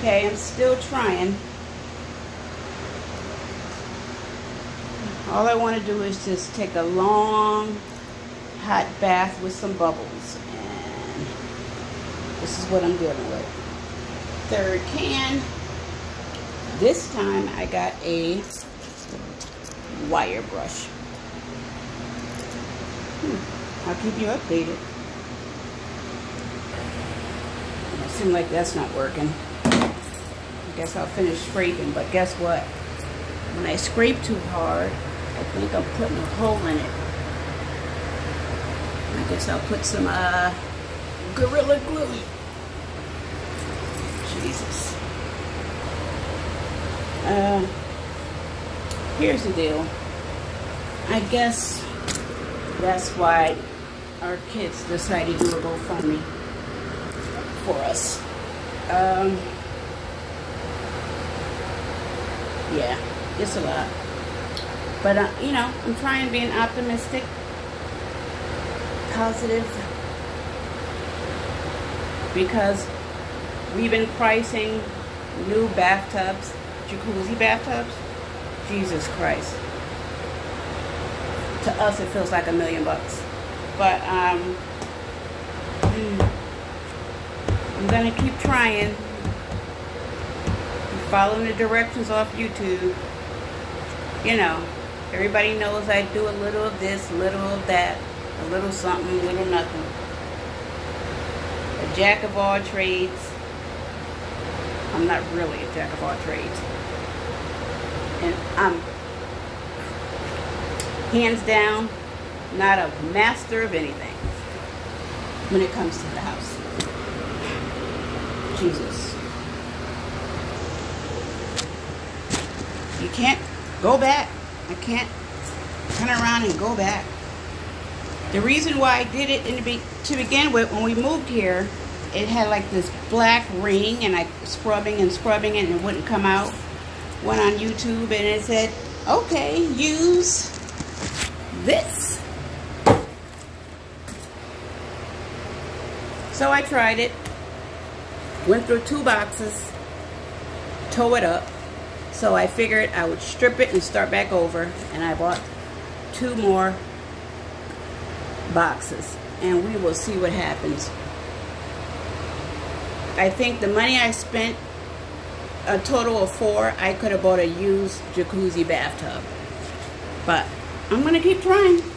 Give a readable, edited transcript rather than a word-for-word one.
Okay, I'm still trying. All I want to do is just take a long hot bath with some bubbles, and this is what I'm dealing with. Third can. This time I got a wire brush. I'll keep you updated. It seems like that's not working. I guess I'll finish scraping, but guess what? When I scrape too hard, I think I'm putting a hole in it. I guess I'll put some Gorilla Glue. Jesus. Here's the deal. I guess that's why our kids decided to do a GoFundMe for us. Yeah, it's a lot. But, you know, I'm trying being optimistic, positive, because we've been pricing new bathtubs, jacuzzi bathtubs. Jesus Christ. To us, it feels like $1 million. But, I'm going to keep trying. Following the directions off YouTube. You know, everybody knows I do a little of this, a little of that, a little something, a little nothing. A jack of all trades. I'm not really a jack of all trades. And I'm, hands down, not a master of anything when it comes to the house. Jesus. You can't go back. I can't turn around and go back. The reason why I did it to begin with, when we moved here, it had like this black ring, and I scrubbing and it wouldn't come out. Went on YouTube and it said, okay, use this. So I tried it. Went through 2 boxes, tore it up. So I figured I would strip it and start back over, and I bought 2 more boxes, and we will see what happens. I think the money I spent, a total of 4, I could have bought a used jacuzzi bathtub. But I'm going to keep trying.